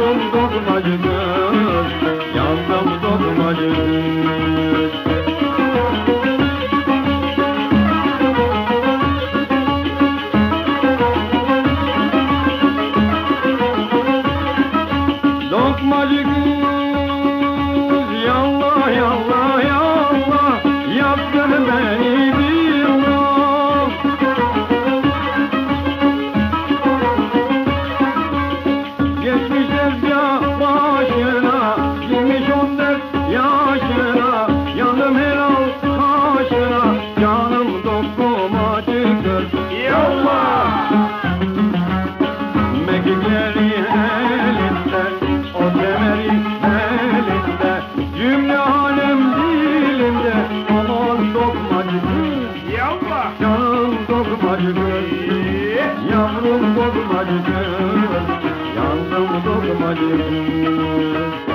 Yavrum dokumacı kız, yandım dokumacı kız. Dokumacı kız, yallah yallah yallah, yaptın beni billah. Geçmiş tezgah başına, girmiş 14 yaşına, yandım helal taşına, canım dokumacı kız. Yallah! Mekikleri elinde, o temeri belinde, cümle alem dilinde, aman dokumacı kız. Yallah! Canım dokumacı kız, yavrum dokumacı kız, yandım dokumacı kız.